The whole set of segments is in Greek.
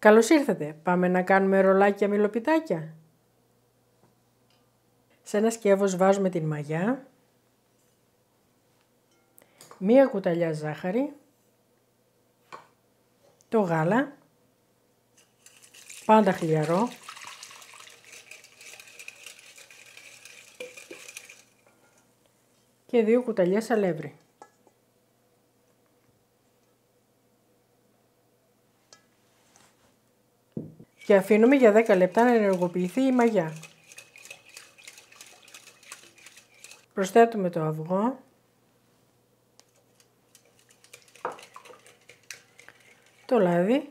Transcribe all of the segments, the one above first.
Καλώς ήρθατε. Πάμε να κάνουμε ρολάκια μιλοπιτάκια. Σε ένα σκεύος βάζουμε την μαγιά, μία κουταλιά ζάχαρη, το γάλα, πάντα χλιαρό, και 2 κουταλιές αλεύρι. Και αφήνουμε για 10 λεπτά να ενεργοποιηθεί η μαγιά. Προσθέτουμε το αυγό, το λάδι,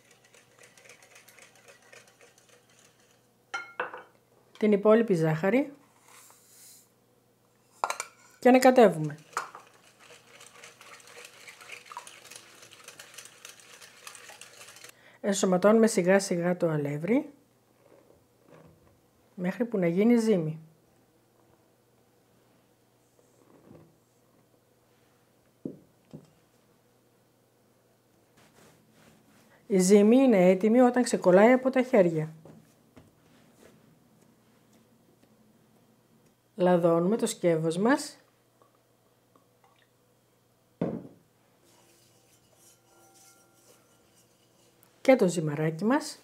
την υπόλοιπη ζάχαρη και ανακατεύουμε. Ενσωματώνουμε σιγά σιγά το αλεύρι μέχρι που να γίνει ζύμη. Η ζύμη είναι έτοιμη όταν ξεκολλάει από τα χέρια. Λαδώνουμε το σκεύος μας και το ζυμαράκι μας.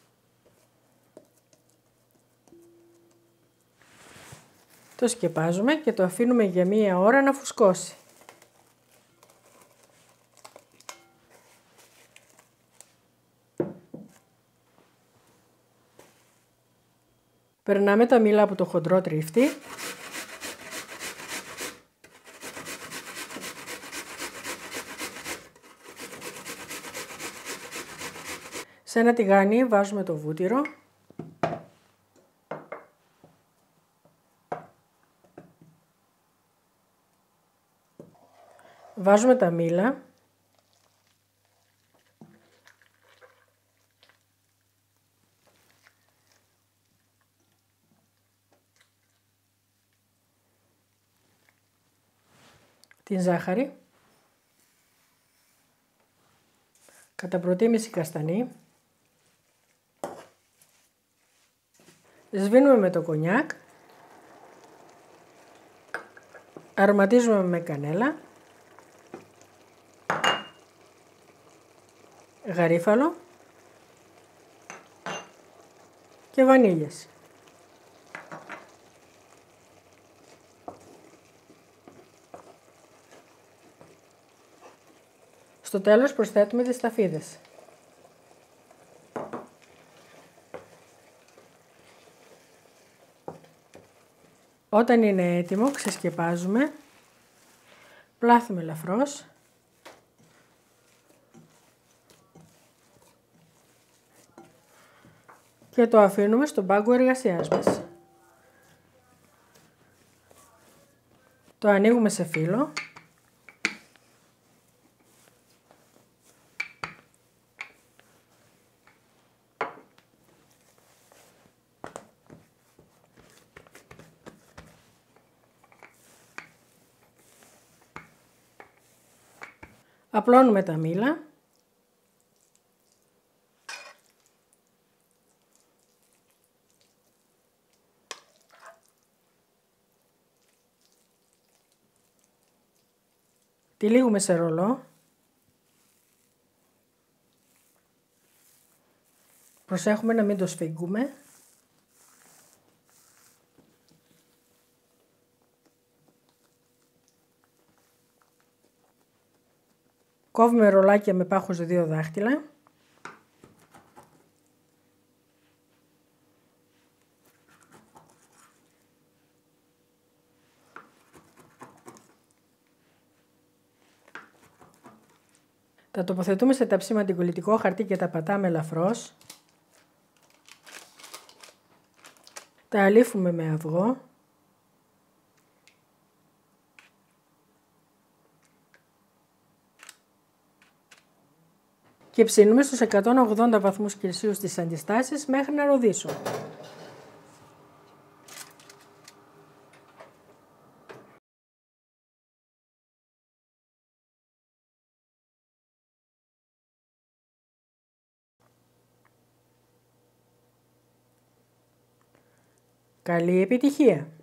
Το σκεπάζουμε και το αφήνουμε για 1 ώρα να φουσκώσει. Περνάμε τα μήλα από το χοντρό τρίφτη σε ένα τηγάνι βάζουμε το βούτυρο, βάζουμε τα μήλα, την ζάχαρη, κατά προτίμηση καστανή, σβήνουμε με το κονιάκ, αρωματίζουμε με κανέλα, γαρίφαλο και βανίλιες. Στο τέλος προσθέτουμε τις σταφίδες. Όταν είναι έτοιμο ξεσκεπάζουμε, πλάθουμε ελαφρώς και το αφήνουμε στον πάγκο εργασίας μας. Το ανοίγουμε σε φύλλο απλώνουμε τα μήλα τυλίγουμε σε ρολό, προσέχουμε να μην το σφίγγουμε, κόβουμε ρολάκια με πάχους 2 δάχτυλα τα τοποθετούμε σε ταψί με αντικολλητικό χαρτί και τα πατάμε ελαφρώς. Τα αλείφουμε με αυγό. Και ψήνουμε στους 180 βαθμούς Κελσίου στις αντιστάσεις μέχρι να ροδίσουν. Καλή επιτυχία!